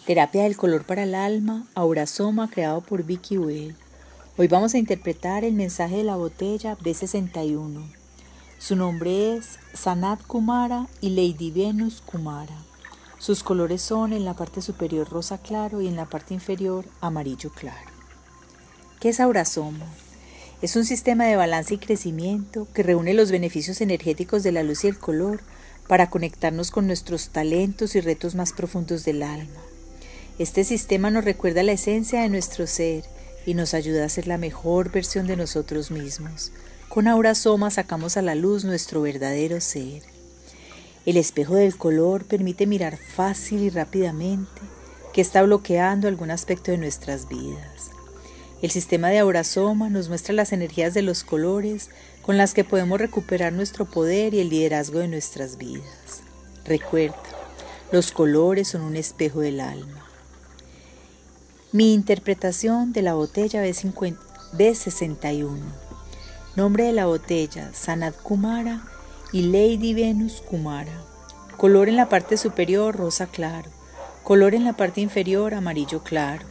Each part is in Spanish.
Terapia del color para el alma, Aurasoma, creado por Vicky Bell. Hoy vamos a interpretar el mensaje de la botella B61. Su nombre es Sanat Kumara y Lady Venus Kumara. Sus colores son en la parte superior rosa claro y en la parte inferior amarillo claro. ¿Qué es Aurasoma? Es un sistema de balance y crecimiento que reúne los beneficios energéticos de la luz y el color para conectarnos con nuestros talentos y retos más profundos del alma. Este sistema nos recuerda la esencia de nuestro ser y nos ayuda a ser la mejor versión de nosotros mismos. Con Aurasoma sacamos a la luz nuestro verdadero ser. El espejo del color permite mirar fácil y rápidamente qué está bloqueando algún aspecto de nuestras vidas. El sistema de Aurasoma nos muestra las energías de los colores con las que podemos recuperar nuestro poder y el liderazgo de nuestras vidas. Recuerda, los colores son un espejo del alma. Mi interpretación de la botella B61. Nombre de la botella, Sanat Kumara y Lady Venus Kumara. Color en la parte superior, rosa claro. Color en la parte inferior, amarillo claro.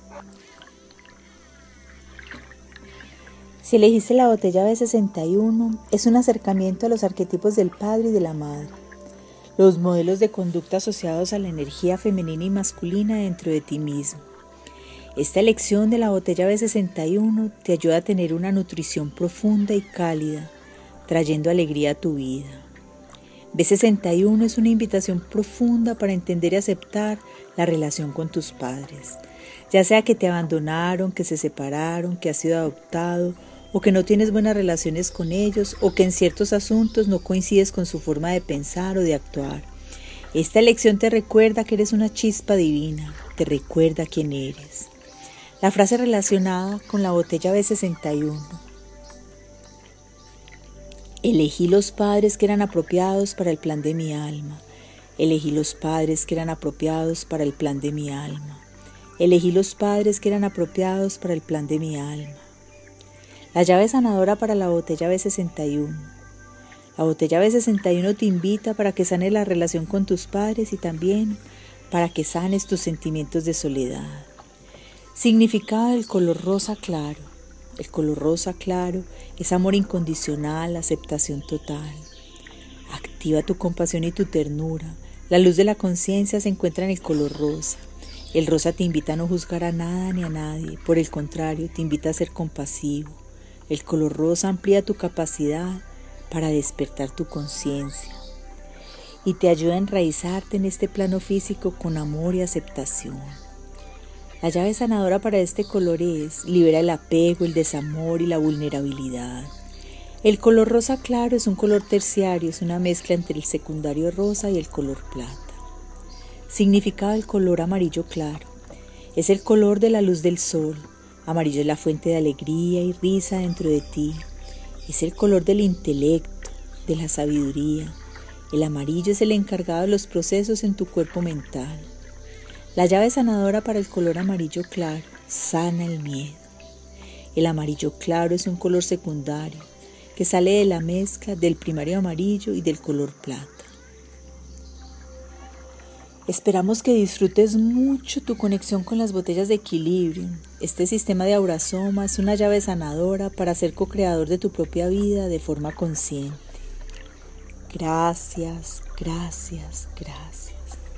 Si elegiste la botella B61, es un acercamiento a los arquetipos del padre y de la madre. Los modelos de conducta asociados a la energía femenina y masculina dentro de ti mismo. Esta elección de la botella B61 te ayuda a tener una nutrición profunda y cálida, trayendo alegría a tu vida. B61 es una invitación profunda para entender y aceptar la relación con tus padres, ya sea que te abandonaron, que se separaron, que has sido adoptado, o que no tienes buenas relaciones con ellos, o que en ciertos asuntos no coincides con su forma de pensar o de actuar. Esta elección te recuerda que eres una chispa divina, te recuerda quién eres. La frase relacionada con la botella B61. Elegí los padres que eran apropiados para el plan de mi alma. Elegí los padres que eran apropiados para el plan de mi alma. Elegí los padres que eran apropiados para el plan de mi alma. La llave sanadora para la botella B61. La botella B61 te invita para que sanes la relación con tus padres y también para que sanes tus sentimientos de soledad. Significado del color rosa claro. El color rosa claro es amor incondicional, aceptación total. Activa tu compasión y tu ternura. La luz de la conciencia se encuentra en el color rosa. El rosa te invita a no juzgar a nada ni a nadie. Por el contrario, te invita a ser compasivo. El color rosa amplía tu capacidad para despertar tu conciencia y te ayuda a enraizarte en este plano físico con amor y aceptación. La llave sanadora para este color es: libera el apego, el desamor y la vulnerabilidad. El color rosa claro es un color terciario, es una mezcla entre el secundario rosa y el color plata. Significado del color amarillo claro: es el color de la luz del sol. Amarillo es la fuente de alegría y risa dentro de ti. Es el color del intelecto, de la sabiduría. El amarillo es el encargado de los procesos en tu cuerpo mental. La llave sanadora para el color amarillo claro: sana el miedo. El amarillo claro es un color secundario que sale de la mezcla del primario amarillo y del color plata. Esperamos que disfrutes mucho tu conexión con las botellas de equilibrio. Este sistema de Aurasoma es una llave sanadora para ser co-creador de tu propia vida de forma consciente. Gracias, gracias, gracias.